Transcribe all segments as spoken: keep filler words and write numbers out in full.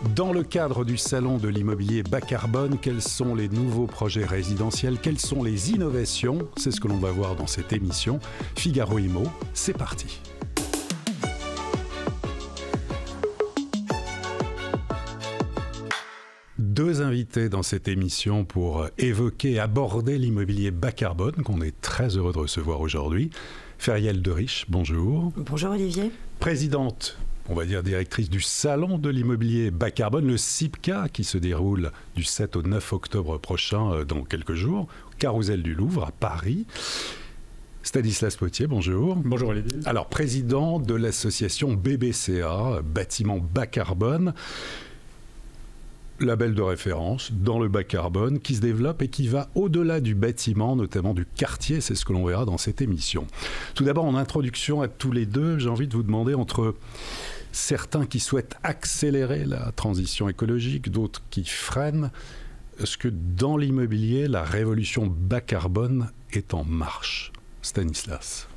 Dans le cadre du salon de l'immobilier bas carbone, quels sont les nouveaux projets résidentiels? Quelles sont les innovations? C'est ce que l'on va voir dans cette émission. Figaro Immo, c'est parti. Deux invités dans cette émission pour évoquer, aborder l'immobilier bas carbone qu'on est très heureux de recevoir aujourd'hui. Feriel Deriche, bonjour. Bonjour Olivier. Présidente, on va dire directrice du salon de l'immobilier bas carbone, le SIPCA, qui se déroule du sept au neuf octobre prochain, dans quelques jours, au Carrousel du Louvre à Paris. Stanislas Potier, bonjour. Bonjour Olivier. Alors, président de l'association B B C A, bâtiment bas carbone, label de référence dans le bas carbone qui se développe et qui va au-delà du bâtiment, notamment du quartier, c'est ce que l'on verra dans cette émission. Tout d'abord, en introduction à tous les deux, j'ai envie de vous demander, entre certains qui souhaitent accélérer la transition écologique, d'autres qui freinent, est-ce que dans l'immobilier, la révolution bas carbone est en marche? Stanislas.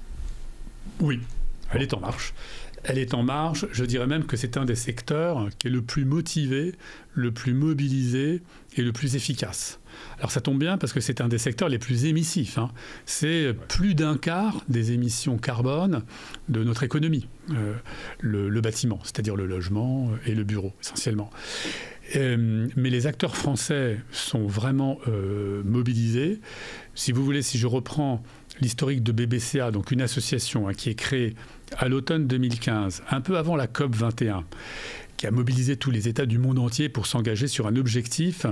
Oui, elle est en marche. Elle est en marche, je dirais même que c'est un des secteurs qui est le plus motivé, le plus mobilisé et le plus efficace. Alors ça tombe bien parce que c'est un des secteurs les plus émissifs, hein. C'est plus d'un quart des émissions carbone de notre économie, euh, le, le bâtiment, c'est-à-dire le logement et le bureau essentiellement. Euh, mais les acteurs français sont vraiment euh, mobilisés. Si vous voulez, si je reprends l'historique de B B C A, donc une association hein, qui est créée à l'automne deux mille quinze, un peu avant la COP vingt et un, qui a mobilisé tous les États du monde entier pour s'engager sur un objectif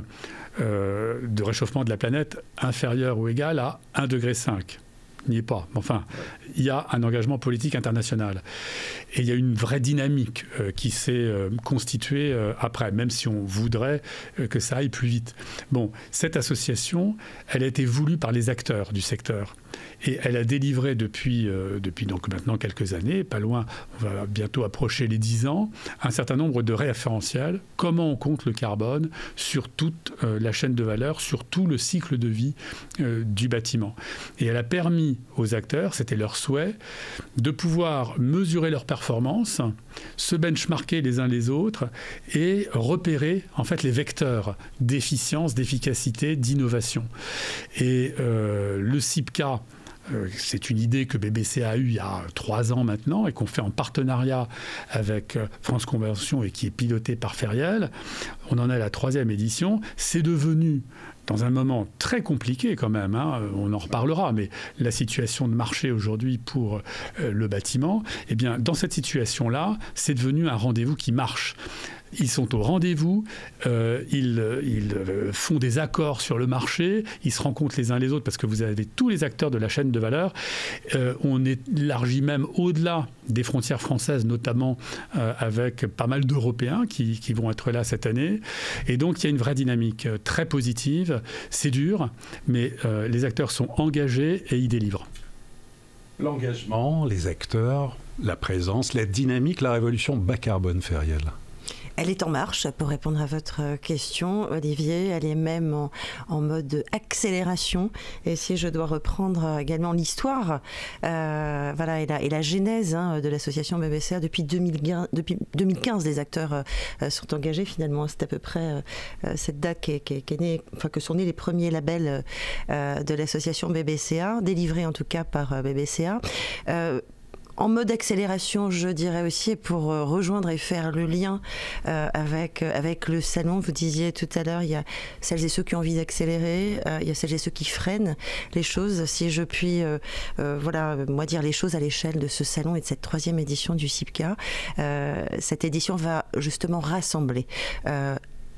euh, de réchauffement de la planète inférieur ou égal à un degré cinq. Il n'y est pas. Enfin, il y a un engagement politique international. Et il y a une vraie dynamique euh, qui s'est euh, constituée euh, après, même si on voudrait euh, que ça aille plus vite. Bon, cette association, elle a été voulue par les acteurs du secteur. Et elle a délivré depuis, euh, depuis donc maintenant quelques années, pas loin, on va bientôt approcher les dix ans, un certain nombre de référentiels, comment on compte le carbone sur toute euh, la chaîne de valeur, sur tout le cycle de vie euh, du bâtiment. Et elle a permis aux acteurs, c'était leur souhait, de pouvoir mesurer leurs performances, se benchmarker les uns les autres et repérer en fait les vecteurs d'efficience, d'efficacité, d'innovation. Et euh, le SIPCA, Euh, c'est une idée que B B C a eue il y a trois ans maintenant et qu'on fait en partenariat avec France Convention et qui est pilotée par Feriel. On en est à la troisième édition. C'est devenu, dans un moment très compliqué quand même, hein, on en reparlera, mais la situation de marché aujourd'hui pour euh, le bâtiment, eh bien, dans cette situation-là, c'est devenu un rendez-vous qui marche. Ils sont au rendez-vous, euh, ils, ils font des accords sur le marché, ils se rencontrent les uns les autres parce que vous avez tous les acteurs de la chaîne de valeur. Euh, on élargit même au-delà des frontières françaises, notamment euh, avec pas mal d'Européens qui, qui vont être là cette année. Et donc il y a une vraie dynamique très positive. C'est dur, mais euh, les acteurs sont engagés et ils délivrent. L'engagement, les acteurs, la présence, la dynamique, la révolution bas carbone, Feriel. Elle est en marche, pour répondre à votre question, Olivier. Elle est même en, en mode accélération. Et si je dois reprendre également l'histoire, euh, voilà, et la, et la genèse hein, de l'association B B C A, depuis deux mille quinze, depuis deux mille quinze les acteurs euh, sont engagés finalement. C'est à peu près euh, cette date qui est, qui est, qui est née, enfin, que sont nés les premiers labels euh, de l'association B B C A, délivrés en tout cas par euh, B B C A. Euh, En mode accélération, je dirais aussi, pour rejoindre et faire le lien euh, avec, avec le salon. Vous disiez tout à l'heure, il y a celles et ceux qui ont envie d'accélérer, euh, il y a celles et ceux qui freinent les choses. Si je puis, euh, euh, voilà, moi dire les choses à l'échelle de ce salon et de cette troisième édition du SIPCA, euh, cette édition va justement rassembler euh,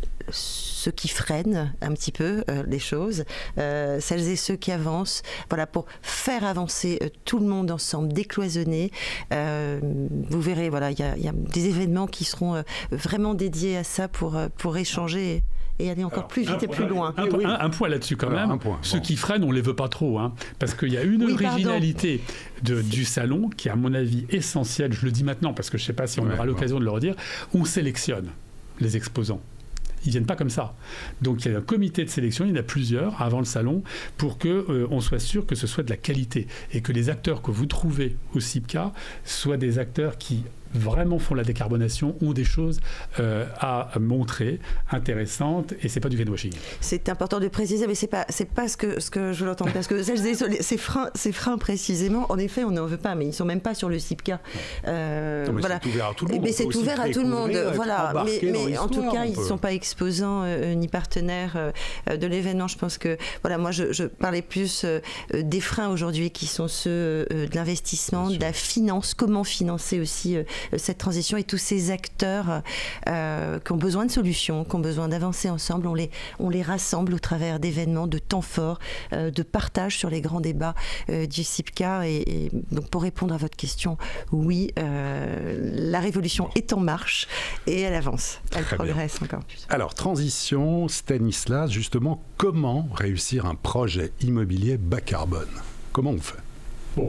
ceux qui freinent un petit peu euh, les choses, euh, celles et ceux qui avancent, voilà, pour faire avancer euh, tout le monde ensemble, décloisonner. Euh, vous verrez, voilà, il y, y a des événements qui seront euh, vraiment dédiés à ça pour, euh, pour échanger et aller encore Alors, plus vite et plus loin. Un, un, un, un point là-dessus quand Alors, même. Point, Ceux bon. qui freinent, on ne les veut pas trop, hein, parce qu'il y a une oui, originalité de, du salon qui est à mon avis essentielle, je le dis maintenant parce que je ne sais pas si on ouais, aura l'occasion bon. de le redire, on sélectionne les exposants. Ils ne viennent pas comme ça. Donc il y a un comité de sélection, il y en a plusieurs avant le salon, pour qu'on euh, soit sûr que ce soit de la qualité et que les acteurs que vous trouvez au SIPCA soient des acteurs qui vraiment font la décarbonation ont des choses euh, à montrer intéressantes et c'est pas du greenwashing. C'est important de préciser, mais c'est pas c'est pas ce que ce que je voulais entendre parce que ces freins ces freins précisément, en effet, on n'en veut pas, mais ils sont même pas sur le SIPCA. Euh, non, mais voilà. C'est ouvert à tout le monde. Mais c'est ouvert à tout le monde, voilà. Mais, mais en tout cas, ils ne sont pas exposants euh, ni partenaires euh, de l'événement. Je pense que voilà, moi, je, je parlais plus euh, des freins aujourd'hui qui sont ceux euh, de l'investissement, de la finance, comment financer aussi euh, cette transition et tous ces acteurs euh, qui ont besoin de solutions, qui ont besoin d'avancer ensemble. On les, on les rassemble au travers d'événements, de temps forts, euh, de partage sur les grands débats euh, du SIPCA. Et, et donc, pour répondre à votre question, oui, euh, la révolution est en marche et elle avance. Elle Très progresse bien. Encore plus. Alors, transition, Stanislas, justement, comment réussir un projet immobilier bas carbone? Comment on fait? Bon,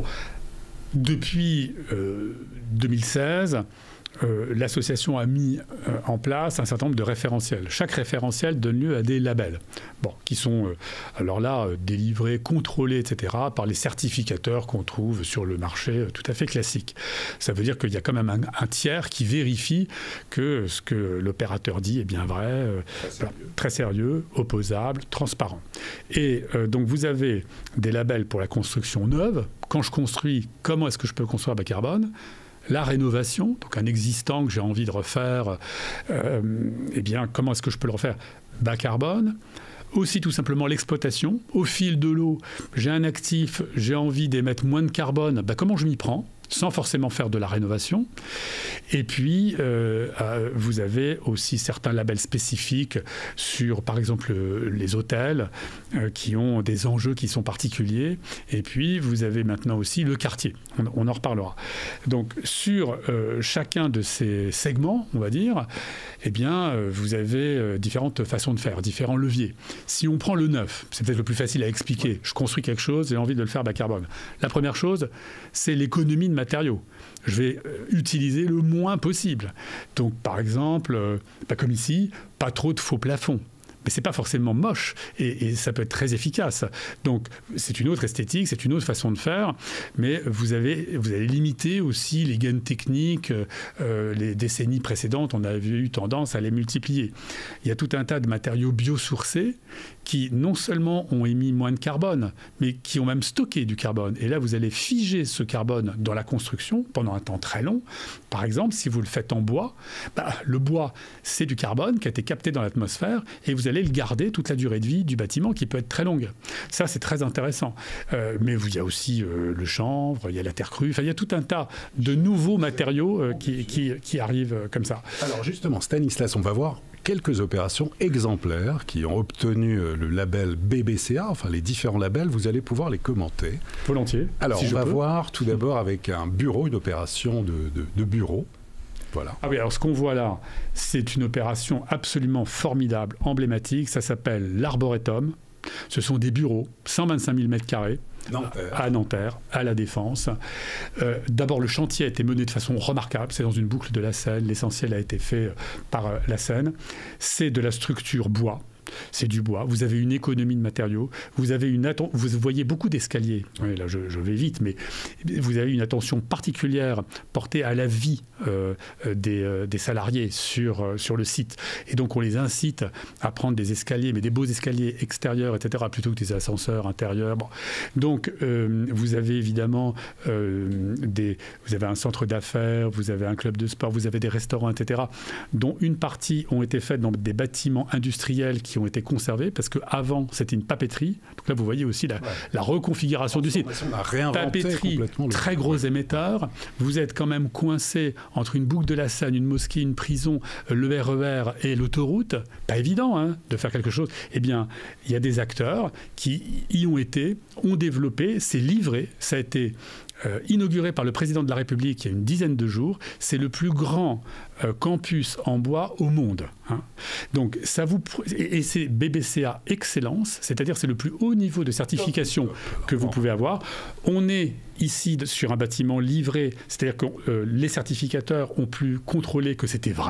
depuis euh, deux mille seize, euh, l'association a mis euh, en place un certain nombre de référentiels. Chaque référentiel donne lieu à des labels, bon, qui sont, euh, alors là, euh, délivrés, contrôlés, et cetera, par les certificateurs qu'on trouve sur le marché euh, tout à fait classique. Ça veut dire qu'il y a quand même un, un tiers qui vérifie que ce que l'opérateur dit est bien vrai, euh, très, sérieux. Voilà, très sérieux, opposable, transparent. Et euh, donc, vous avez des labels pour la construction neuve. Quand je construis, comment est-ce que je peux construire bas carbone? La rénovation, donc un existant que j'ai envie de refaire, euh, eh bien, comment est-ce que je peux le refaire bas carbone? Aussi tout simplement l'exploitation. Au fil de l'eau, j'ai un actif, j'ai envie d'émettre moins de carbone, ben, comment je m'y prends? Sans forcément faire de la rénovation. Et puis, euh, euh, vous avez aussi certains labels spécifiques sur, par exemple, euh, les hôtels euh, qui ont des enjeux qui sont particuliers. Et puis, vous avez maintenant aussi le quartier. On, on en reparlera. Donc, sur euh, chacun de ces segments, on va dire, eh bien, euh, vous avez euh, différentes façons de faire, différents leviers. Si on prend le neuf, c'est peut-être le plus facile à expliquer. Je construis quelque chose, j'ai envie de le faire bas carbone. La première chose, c'est l'économie de matériaux. Je vais euh, utiliser le moins possible. Donc, par exemple, euh, bah, comme ici, pas trop de faux plafonds. Mais ce n'est pas forcément moche et, et ça peut être très efficace. Donc, c'est une autre esthétique, c'est une autre façon de faire, mais vous, avez, vous allez limiter aussi les gains techniques. Euh, les décennies précédentes, on avait eu tendance à les multiplier. Il y a tout un tas de matériaux biosourcés qui non seulement ont émis moins de carbone, mais qui ont même stocké du carbone. Et là, vous allez figer ce carbone dans la construction pendant un temps très long. Par exemple, si vous le faites en bois, bah, le bois, c'est du carbone qui a été capté dans l'atmosphère et vous allez le garder toute la durée de vie du bâtiment qui peut être très longue. Ça, c'est très intéressant. Euh, mais il y a aussi euh, le chanvre, il y a la terre crue, enfin, il y a tout un tas de nouveaux matériaux euh, qui, qui, qui arrivent euh, comme ça. Alors justement, Stanislas, on va voir quelques opérations exemplaires qui ont obtenu le label B B C A, enfin les différents labels, vous allez pouvoir les commenter. Volontiers. Alors, si on je va peux. voir tout d'abord avec un bureau, une opération de, de, de bureau. Voilà. Ah oui, alors ce qu'on voit là, c'est une opération absolument formidable, emblématique. Ça s'appelle l'Arboretum. Ce sont des bureaux, cent vingt-cinq mille mètres carrés. Nanterre. À Nanterre, à la Défense. Euh, D'abord, le chantier a été mené de façon remarquable. C'est dans une boucle de la Seine. L'essentiel a été fait par euh, la Seine. C'est de la structure bois. C'est du bois. Vous avez une économie de matériaux. Vous avez une atten- vous voyez beaucoup d'escaliers. Oui, là, je, je vais vite, mais vous avez une attention particulière portée à la vie euh, des, euh, des salariés sur, euh, sur le site. Et donc, on les incite à prendre des escaliers, mais des beaux escaliers extérieurs, et cetera, plutôt que des ascenseurs intérieurs. Bon. Donc, euh, vous avez évidemment euh, des, vous avez un centre d'affaires, vous avez un club de sport, vous avez des restaurants, et cetera, dont une partie ont été faites dans des bâtiments industriels qui ont été conservés, parce qu'avant, c'était une papeterie. Donc là, vous voyez aussi la, ouais. la reconfiguration du site. On a réinventé papeterie, complètement le... très gros émetteur. Vous êtes quand même coincé entre une boucle de la Seine, une mosquée, une prison, le R E R et l'autoroute. Pas évident hein, de faire quelque chose. Eh bien, il y a des acteurs qui y ont été, ont développé, c'est livré, ça a été Euh, inauguré par le président de la République il y a une dizaine de jours. C'est le plus grand euh, campus en bois au monde. Hein. Donc, ça vous... Et, et c'est B B C A Excellence, c'est-à-dire c'est le plus haut niveau de certification que vous pouvez avoir. On est ici sur un bâtiment livré, c'est-à-dire que euh, les certificateurs ont pu contrôler que c'était vrai.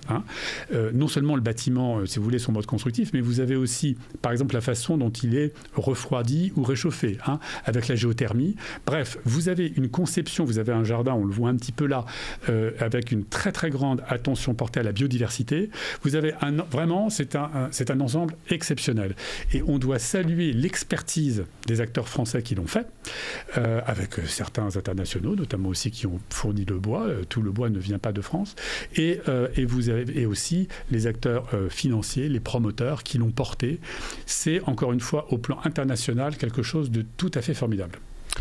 Hein. Euh, non seulement le bâtiment, euh, si vous voulez, son mode constructif, mais vous avez aussi, par exemple, la façon dont il est refroidi ou réchauffé, hein, avec la géothermie. Bref, vous avez une conception, vous avez un jardin, on le voit un petit peu là, euh, avec une très très grande attention portée à la biodiversité. Vous avez un, vraiment, c'est un, un, c'est un ensemble exceptionnel. Et on doit saluer l'expertise des acteurs français qui l'ont fait, euh, avec certains internationaux, notamment aussi qui ont fourni le bois. Euh, tout le bois ne vient pas de France. Et, euh, et vous avez et aussi les acteurs euh, financiers, les promoteurs qui l'ont porté. C'est encore une fois au plan international quelque chose de tout à fait formidable.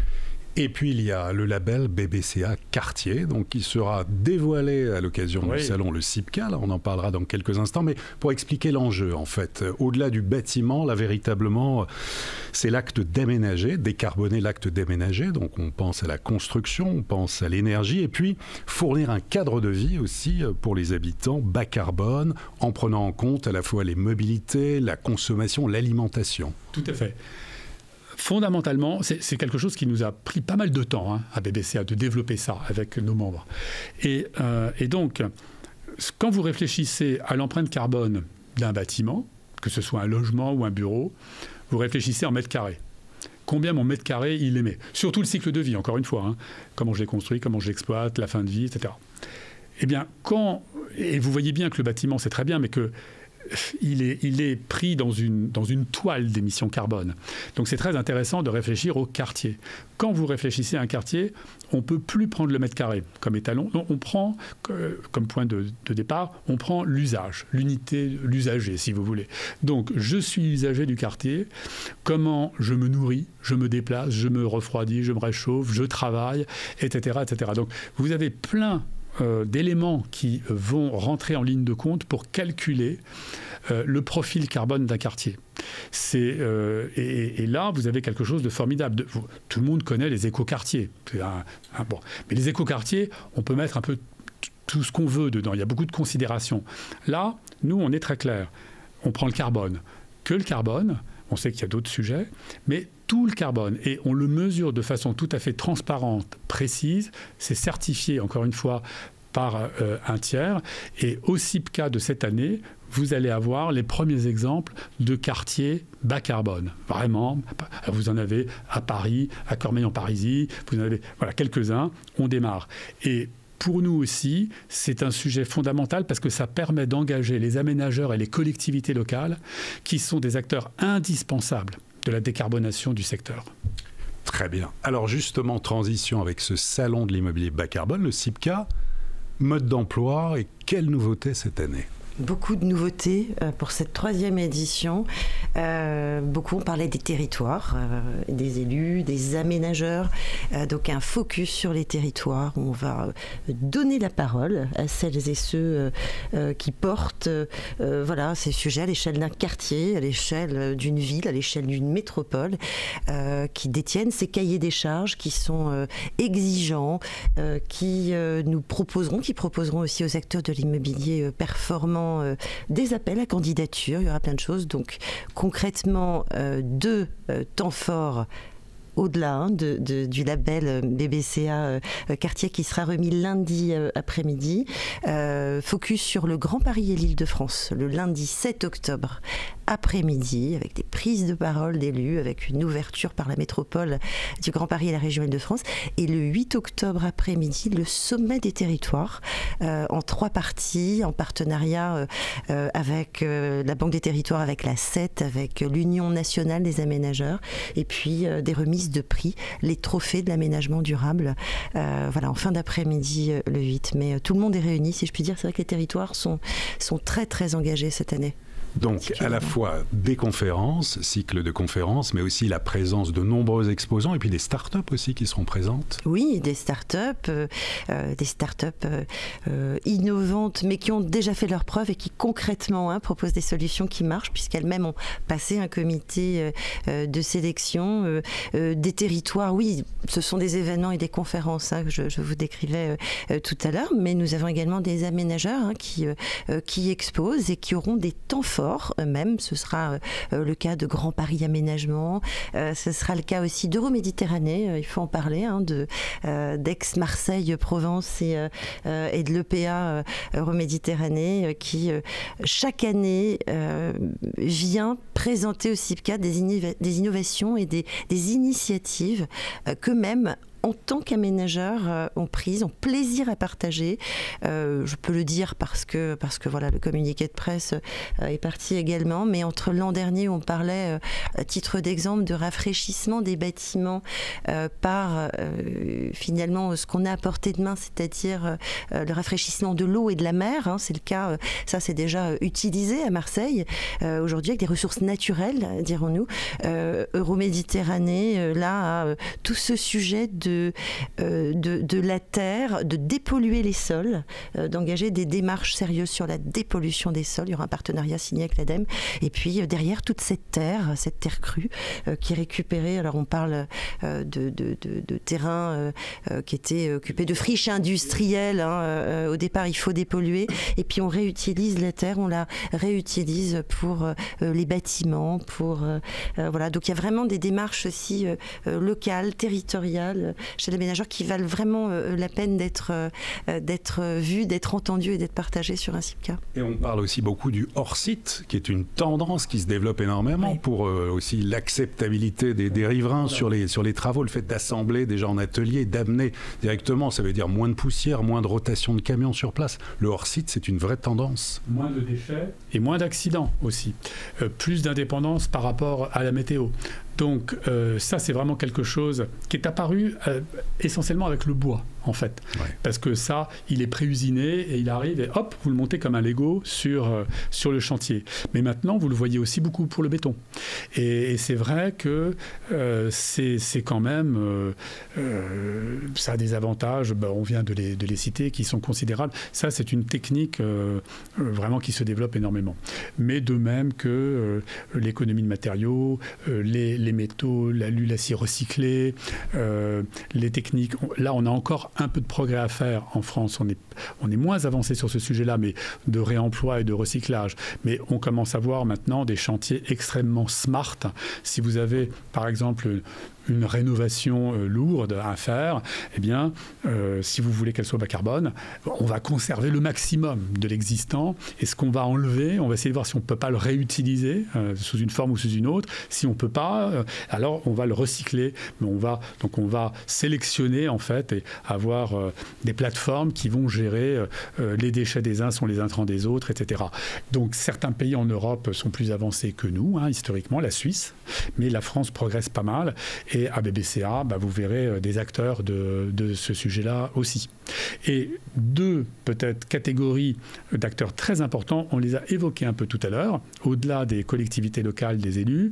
Et puis il y a le label B B C A Quartier, donc qui sera dévoilé à l'occasion oui. du salon le CIPCA. Là, on en parlera dans quelques instants, mais pour expliquer l'enjeu, en fait, au-delà du bâtiment, là véritablement, c'est l'acte d'aménager, décarboner l'acte d'aménager. Donc on pense à la construction, on pense à l'énergie, et puis fournir un cadre de vie aussi pour les habitants bas carbone, en prenant en compte à la fois les mobilités, la consommation, l'alimentation. Tout à fait. Fondamentalement, c'est, c'est quelque chose qui nous a pris pas mal de temps hein, à B B C A de développer ça avec nos membres. Et, euh, et donc, quand vous réfléchissez à l'empreinte carbone d'un bâtiment, que ce soit un logement ou un bureau, vous réfléchissez en mètres carrés. Combien mon mètre carré il émet? Surtout le cycle de vie, encore une fois. Hein, comment je l'ai construit, comment je l'exploite, la fin de vie, et cetera. Eh bien, quand... Et vous voyez bien que le bâtiment, c'est très bien, mais que Il est, il est pris dans une, dans une toile d'émissions carbone. Donc c'est très intéressant de réfléchir au quartier. Quand vous réfléchissez à un quartier, on ne peut plus prendre le mètre carré comme étalon. Non, on prend, euh, comme point de, de départ, on prend l'usage, l'unité, l'usager, si vous voulez. Donc je suis usager du quartier. Comment je me nourris, je me déplace, je me refroidis, je me réchauffe, je travaille, et cetera, et cetera. Donc vous avez plein Euh, d'éléments qui vont rentrer en ligne de compte pour calculer euh, le profil carbone d'un quartier. C'est, euh, et, et là, vous avez quelque chose de formidable. De, vous, tout le monde connaît les écoquartiers. C'est un, un, bon. Mais les écoquartiers, on peut mettre un peu t- tout ce qu'on veut dedans. Il y a beaucoup de considérations. Là, nous, on est très clair. On prend le carbone. Que le carbone, on sait qu'il y a d'autres sujets, mais tout le carbone, et on le mesure de façon tout à fait transparente, précise, c'est certifié, encore une fois, par euh, un tiers, et au CIPCA de cette année, vous allez avoir les premiers exemples de quartiers bas carbone. Vraiment, vous en avez à Paris, à Cormeilles-en-Parisis, vous en avez voilà, quelques-uns, on démarre. Et pour nous aussi, c'est un sujet fondamental parce que ça permet d'engager les aménageurs et les collectivités locales qui sont des acteurs indispensables de la décarbonation du secteur. Très bien. Alors justement, transition avec ce salon de l'immobilier bas carbone, le CIPCA, mode d'emploi et quelle nouveauté cette année ? Beaucoup de nouveautés euh, pour cette troisième édition. Euh, beaucoup ont parlé des territoires, euh, des élus, des aménageurs. Euh, donc un focus sur les territoires où on va donner la parole à celles et ceux euh, qui portent euh, voilà, ces sujets à l'échelle d'un quartier, à l'échelle d'une ville, à l'échelle d'une métropole, euh, qui détiennent ces cahiers des charges qui sont euh, exigeants, euh, qui euh, nous proposeront, qui proposeront aussi aux acteurs de l'immobilier euh, performants Euh, des appels à candidature, il y aura plein de choses. Donc concrètement, euh, deux euh, temps forts au-delà hein, de, de, du label B B C A euh, Quartier qui sera remis lundi euh, après-midi. Euh, focus sur le Grand Paris et l'Île-de-France, le lundi sept octobre après-midi, avec des prises de parole d'élus, avec une ouverture par la métropole du Grand Paris et la région Île-de-France. Et le huit octobre après-midi, le sommet des territoires, euh, en trois parties, en partenariat euh, euh, avec euh, la Banque des territoires, avec la C E T, avec l'Union nationale des aménageurs, et puis euh, des remises de prix, les trophées de l'aménagement durable, euh, voilà, en fin d'après-midi euh, le huit. Mais euh, tout le monde est réuni, si je puis dire. C'est vrai que les territoires sont, sont très très engagés cette année. Donc à la fois des conférences, cycle de conférences, mais aussi la présence de nombreux exposants et puis des start-up aussi qui seront présentes. Oui, des start-up, euh, euh, des start-up euh, euh, innovantes, mais qui ont déjà fait leurs preuves et qui concrètement hein, proposent des solutions qui marchent, puisqu'elles-mêmes ont passé un comité euh, de sélection. Euh, euh, des territoires, oui, ce sont des événements et des conférences hein, que je, je vous décrivais euh, tout à l'heure, mais nous avons également des aménageurs hein, qui, euh, qui exposent et qui auront des temps forts transports même. Ce sera euh, le cas de Grand Paris Aménagement. Euh, ce sera le cas aussi d'Euroméditerranée. Euh, il faut en parler, hein, de euh, d'Aix-Marseille-Provence et, euh, et de l'E P A euh, Euroméditerranée euh, qui euh, chaque année euh, vient présenter au CIPCA des, innova- des innovations et des, des initiatives euh, qu'eux-mêmes en tant qu'aménageurs, euh, ont prise, ont plaisir à partager. Euh, je peux le dire parce que, parce que voilà, le communiqué de presse euh, est parti également, mais entre l'an dernier, on parlait, euh, à titre d'exemple, de rafraîchissement des bâtiments euh, par euh, finalement ce qu'on a à portée de main, c'est-à-dire euh, le rafraîchissement de l'eau et de la mer. Hein, c'est le cas, euh, ça c'est déjà euh, utilisé à Marseille, euh, aujourd'hui avec des ressources naturelles, dirons-nous. Euh, Euroméditerranée, euh, là, a euh, tout ce sujet de De, euh, de, de la terre, de dépolluer les sols, euh, d'engager des démarches sérieuses sur la dépollution des sols. Il y aura un partenariat signé avec l'ADEME. Et puis euh, derrière toute cette terre, cette terre crue euh, qui est récupérée. Alors on parle euh, de, de, de, de terrains euh, euh, qui étaient occupés de friches industrielles. Hein, euh, au départ, il faut dépolluer. Et puis on réutilise la terre, on la réutilise pour euh, les bâtiments, pour euh, euh, voilà. Donc il y a vraiment des démarches aussi euh, euh, locales, territoriales chez les ménageurs qui valent vraiment euh, la peine d'être euh, d'être vus, d'être entendus et d'être partagés sur un CIPCA. Et on parle aussi beaucoup du hors-site, qui est une tendance qui se développe énormément, oui, pour euh, aussi l'acceptabilité des, des riverains sur les, sur les travaux, le fait d'assembler déjà en atelier, d'amener directement, ça veut dire moins de poussière, moins de rotation de camions sur place. Le hors-site, c'est une vraie tendance. Moins de déchets et moins d'accidents aussi. Euh, plus d'indépendance par rapport à la météo. Donc euh, ça, c'est vraiment quelque chose qui est apparu euh, essentiellement avec le bois, en fait. Ouais. Parce que ça, il est pré-usiné et il arrive et hop, vous le montez comme un Lego sur, euh, sur le chantier. Mais maintenant, vous le voyez aussi beaucoup pour le béton. Et, et c'est vrai que euh, c'est, c'est quand même... Euh, euh, ça a des avantages, ben, on vient de les, de les citer, qui sont considérables. Ça, c'est une technique euh, vraiment qui se développe énormément. Mais de même que euh, l'économie de matériaux, euh, les les métaux, l'alu, l'acier recyclé, euh, les techniques. Là, on a encore un peu de progrès à faire en France. On est, on est moins avancé sur ce sujet-là, mais de réemploi et de recyclage. Mais on commence à voir maintenant des chantiers extrêmement smart. Si vous avez, par exemple, une rénovation euh, lourde à faire, eh bien, euh, si vous voulez qu'elle soit bas carbone, on va conserver le maximum de l'existant. Et ce qu'on va enlever, on va essayer de voir si on ne peut pas le réutiliser euh, sous une forme ou sous une autre. Si on ne peut pas, euh, alors on va le recycler. Mais on va, donc on va sélectionner, en fait, et avoir euh, des plateformes qui vont gérer euh, les déchets des uns sont les intrants des autres, et cetera. Donc, certains pays en Europe sont plus avancés que nous, hein, historiquement, la Suisse. Mais la France progresse pas mal. Et à B B C A, bah, vous verrez des acteurs de, de ce sujet-là aussi. Et deux, peut-être, catégories d'acteurs très importants, on les a évoqués un peu tout à l'heure, au-delà des collectivités locales, des élus,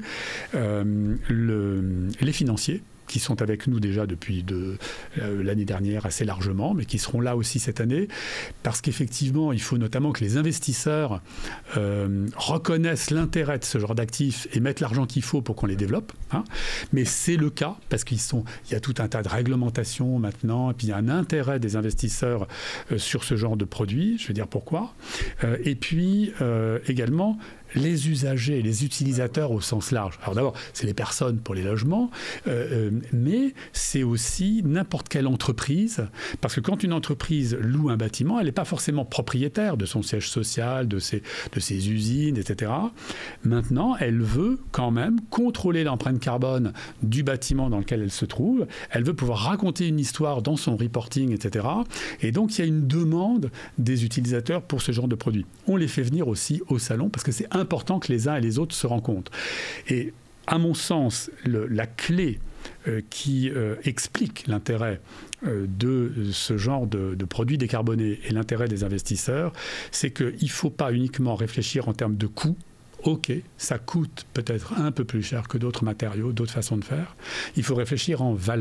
euh, le, les financiers, qui sont avec nous déjà depuis de, euh, l'année dernière assez largement, mais qui seront là aussi cette année, parce qu'effectivement, il faut notamment que les investisseurs euh, reconnaissent l'intérêt de ce genre d'actifs et mettent l'argent qu'il faut pour qu'on les développe. Hein. Mais c'est le cas, parce qu'il y a tout un tas de réglementations maintenant, et puis il y a un intérêt des investisseurs euh, sur ce genre de produits, je vais dire pourquoi. Euh, et puis euh, également, les usagers, les utilisateurs au sens large. Alors d'abord, c'est les personnes pour les logements, euh, mais c'est aussi n'importe quelle entreprise, parce que quand une entreprise loue un bâtiment, elle n'est pas forcément propriétaire de son siège social, de ses, de ses usines, et cetera. Maintenant, elle veut quand même contrôler l'empreinte carbone du bâtiment dans lequel elle se trouve, elle veut pouvoir raconter une histoire dans son reporting, et cetera. Et donc, il y a une demande des utilisateurs pour ce genre de produits. On les fait venir aussi au salon, parce que c'est un important que les uns et les autres se rencontrent. Et à mon sens, le, la clé euh, qui euh, explique l'intérêt euh, de ce genre de, de produits décarbonés et l'intérêt des investisseurs, c'est qu'il ne faut pas uniquement réfléchir en termes de coûts. OK, ça coûte peut-être un peu plus cher que d'autres matériaux, d'autres façons de faire. Il faut réfléchir en valeur.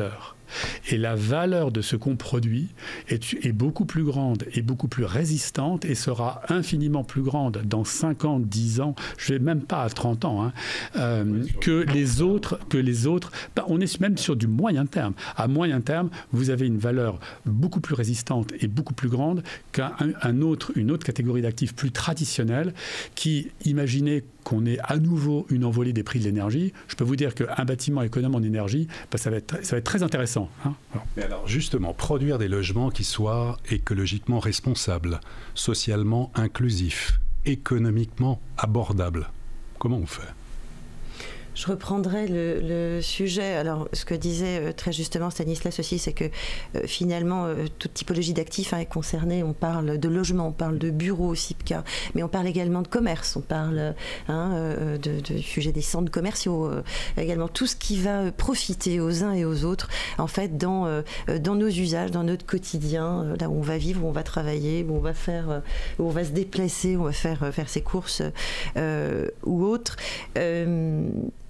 Et la valeur de ce qu'on produit est, est beaucoup plus grande et beaucoup plus résistante et sera infiniment plus grande dans cinquante, dix ans, je ne vais même pas à trente ans, hein, euh, que les autres. Que les autres ben, on est même sur du moyen terme. À moyen terme, vous avez une valeur beaucoup plus résistante et beaucoup plus grande qu'un un autre, une autre catégorie d'actifs plus traditionnels qui, imaginez qu'on ait à nouveau une envolée des prix de l'énergie, je peux vous dire qu'un bâtiment économe en énergie, ben, ça, va être, ça va être très intéressant. Hein. Alors. Mais alors justement, produire des logements qui soient écologiquement responsables, socialement inclusifs, économiquement abordables, comment on fait ? Je reprendrai le, le sujet. Alors, ce que disait euh, très justement Stanislas aussi, c'est que euh, finalement, euh, toute typologie d'actifs hein, est concernée. On parle de logement, on parle de bureaux, S I P C A, mais on parle également de commerce, on parle hein, euh, de, de sujet des centres commerciaux, euh, également tout ce qui va profiter aux uns et aux autres, en fait, dans, euh, dans nos usages, dans notre quotidien, euh, là où on va vivre, où on va travailler, où on va faire, euh, où on va se déplacer, où on va faire, euh, faire ses courses euh, ou autres. Euh,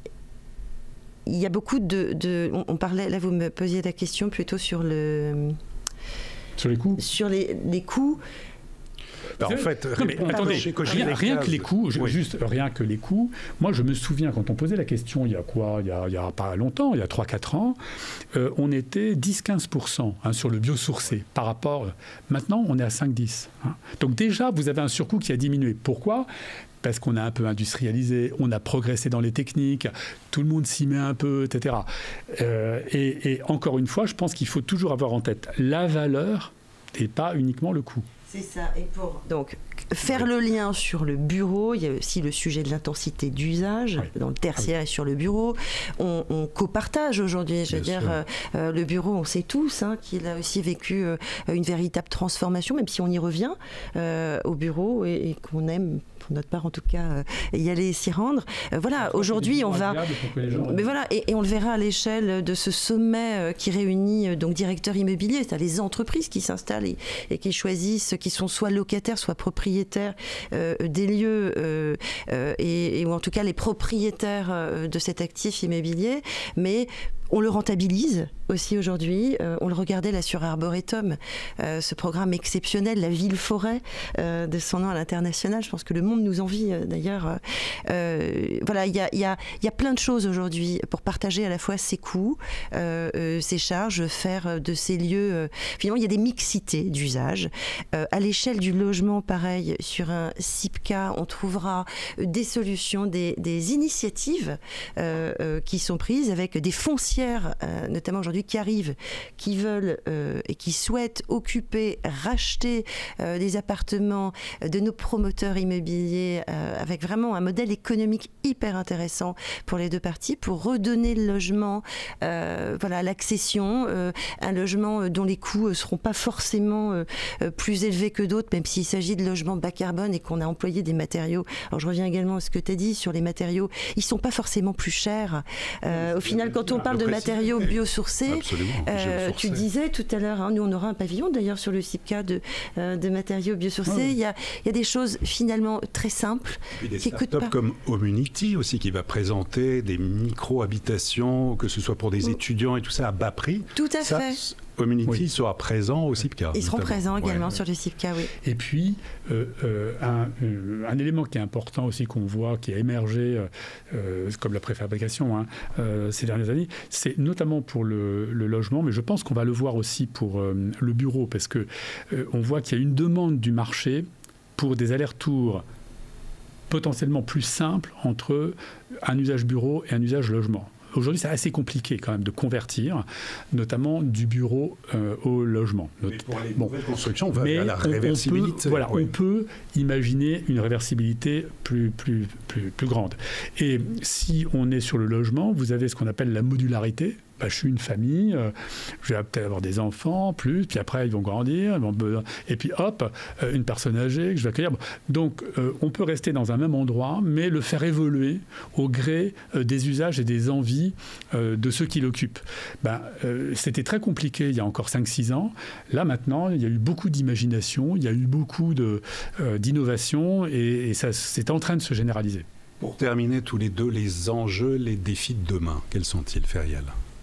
Il y a beaucoup de, de on, on parlait, là vous me posiez la question plutôt sur le sur les coûts, sur les, les coûts. Ben en fait, non, mais attendez, rien, rien que les coûts, oui. juste rien que les coûts. Moi, je me souviens quand on posait la question, il y a quoi, il y a, il y a pas longtemps, il y a trois quatre ans, euh, on était dix à quinze pour cent hein, sur le biosourcé par rapport. Maintenant, on est à cinq à dix. Hein. Donc déjà, vous avez un surcoût qui a diminué. Pourquoi ? Parce qu'on a un peu industrialisé, on a progressé dans les techniques, tout le monde s'y met un peu, et cetera. Euh, et, et encore une fois, je pense qu'il faut toujours avoir en tête la valeur et pas uniquement le coût. C'est ça. Et pour donc faire le lien sur le bureau, il y a aussi le sujet de l'intensité d'usage oui. dans le tertiaire ah oui. et sur le bureau. On, on copartage aujourd'hui. Je veux Bien dire, euh, euh, le bureau, on sait tous hein, qu'il a aussi vécu euh, une véritable transformation, même si on y revient euh, au bureau et, et qu'on aime. Pour notre part, en tout cas, euh, y aller s'y rendre. Euh, voilà, aujourd'hui, on va. Mais voilà, et, et on le verra à l'échelle de ce sommet euh, qui réunit euh, donc directeurs immobiliers, c'est-à-dire les entreprises qui s'installent et, et qui choisissent, qui sont soit locataires, soit propriétaires euh, des lieux, euh, euh, et, et ou en tout cas les propriétaires euh, de cet actif immobilier, mais on le rentabilise aussi aujourd'hui. Euh, on le regardait là sur Arboretum, euh, ce programme exceptionnel, la ville-forêt, euh, de son nom à l'international. Je pense que le monde nous envie euh, d'ailleurs. Euh, voilà, il y a, y a, y a plein de choses aujourd'hui pour partager à la fois ses coûts, euh, euh, ses charges, faire de ces lieux. Euh, finalement, il y a des mixités d'usage. Euh, à l'échelle du logement, pareil, sur un S I P C A, on trouvera des solutions, des, des initiatives euh, euh, qui sont prises avec des foncières. Euh, notamment aujourd'hui qui arrivent, qui veulent euh, et qui souhaitent occuper, racheter euh, des appartements de nos promoteurs immobiliers euh, avec vraiment un modèle économique hyper intéressant pour les deux parties, pour redonner le logement, euh, voilà, l'accession, euh, un logement dont les coûts ne seront pas forcément euh, plus élevés que d'autres, même s'il s'agit de logements bas carbone et qu'on a employé des matériaux. Alors je reviens également à ce que tu as dit sur les matériaux, ils ne sont pas forcément plus chers. Euh, au final, quand on parle de matériaux biosourcés, euh, tu disais tout à l'heure, hein, nous on aura un pavillon d'ailleurs sur le S I P C A de, euh, de matériaux biosourcés. Ouais. Il, y a, il y a des choses finalement très simples. Et des qui startups comme Homunity aussi qui va présenter des micro-habitations, que ce soit pour des mmh. étudiants et tout ça à bas prix. Tout à ça, fait. Homunity oui. sera présent au S I P C A. Ils seront notamment. présents également ouais. sur le S I P C A, oui. Et puis, euh, euh, un, euh, un élément qui est important aussi qu'on voit, qui a émergé, euh, comme la préfabrication hein, euh, ces dernières années, c'est notamment pour le, le logement, mais je pense qu'on va le voir aussi pour euh, le bureau, parce qu'on euh, voit qu'il y a une demande du marché pour des allers-retours potentiellement plus simples entre un usage bureau et un usage logement. Aujourd'hui, c'est assez compliqué quand même de convertir, notamment du bureau euh, au logement. Mais pour les bon. nouvelles constructions, on va vers la réversibilité. On peut, voilà, oui. on peut imaginer une réversibilité plus, plus, plus, plus grande. Et si on est sur le logement, vous avez ce qu'on appelle la modularité. Bah, je suis une famille, euh, je vais peut-être avoir des enfants, plus, puis après ils vont grandir, ils vont, et puis hop, euh, une personne âgée que je vais accueillir. Donc euh, on peut rester dans un même endroit, mais le faire évoluer au gré euh, des usages et des envies euh, de ceux qui l'occupent. Ben, euh, c'était très compliqué il y a encore cinq six ans. Là maintenant, il y a eu beaucoup d'imagination, il y a eu beaucoup de, euh, d'innovation, et, et ça, c'est en train de se généraliser. Pour terminer tous les deux, les enjeux, les défis de demain, quels sont-ils, Ferial ?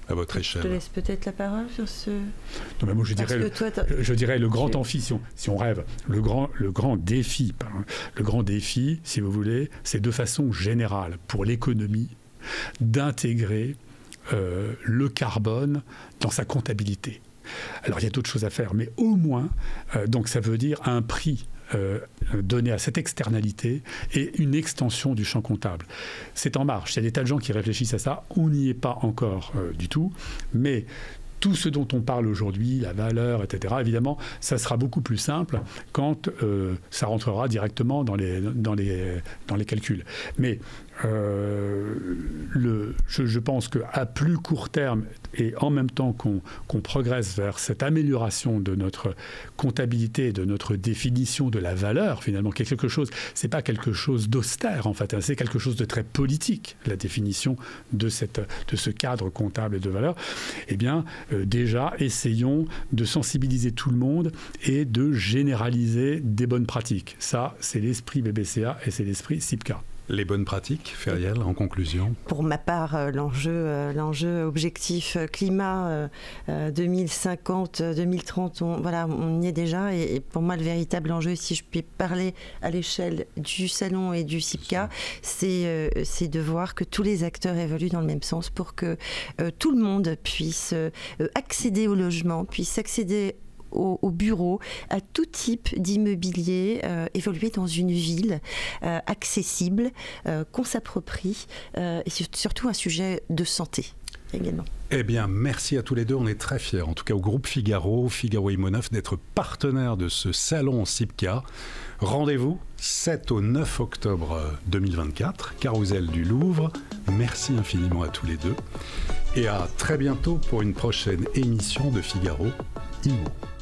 à votre échelle. Je te laisse peut-être la parole sur ce... Non, mais moi, je dirais, le, toi, je dirais le grand tu... amphi, si on, si on rêve, le grand, le grand défi, pardon, le grand défi, si vous voulez, c'est de façon générale pour l'économie d'intégrer euh, le carbone dans sa comptabilité. Alors, il y a d'autres choses à faire, mais au moins, euh, donc ça veut dire un prix euh, donné à cette externalité et une extension du champ comptable. C'est en marche. Il y a des tas de gens qui réfléchissent à ça. On n'y est pas encore euh, du tout, mais tout ce dont on parle aujourd'hui, la valeur, et cetera, évidemment, ça sera beaucoup plus simple quand euh, ça rentrera directement dans les, dans les, dans les calculs. Mais euh, le, je, je pense qu'à plus court terme, et en même temps qu'on qu'on progresse vers cette amélioration de notre comptabilité, de notre définition de la valeur, finalement, qui est quelque chose, c'est pas quelque chose d'austère, en fait, hein, c'est quelque chose de très politique, la définition de, cette, de ce cadre comptable et de valeur, eh bien, euh, déjà, essayons de sensibiliser tout le monde et de généraliser des bonnes pratiques. Ça, c'est l'esprit B B C A et c'est l'esprit SIPCA. Les bonnes pratiques, Feriel, en conclusion? Pour ma part, euh, l'enjeu, euh, l'enjeu objectif euh, climat euh, euh, deux mille cinquante, deux mille trente, on, voilà, on y est déjà. Et, et pour moi, le véritable enjeu, si je puis parler à l'échelle du salon et du SIPCA, c'est, euh, c'est de voir que tous les acteurs évoluent dans le même sens pour que euh, tout le monde puisse euh, accéder au logement, puisse accéder Au, au bureau, à tout type d'immobilier, euh, évoluer dans une ville euh, accessible, euh, qu'on s'approprie, euh, et surtout un sujet de santé également. Eh bien, merci à tous les deux. On est très fiers, en tout cas au groupe Figaro, Figaro Immo neuf, d'être partenaire de ce salon SIPCA. Rendez-vous sept au neuf octobre deux mille vingt-quatre, Carrousel du Louvre. Merci infiniment à tous les deux. Et à très bientôt pour une prochaine émission de Figaro Immo.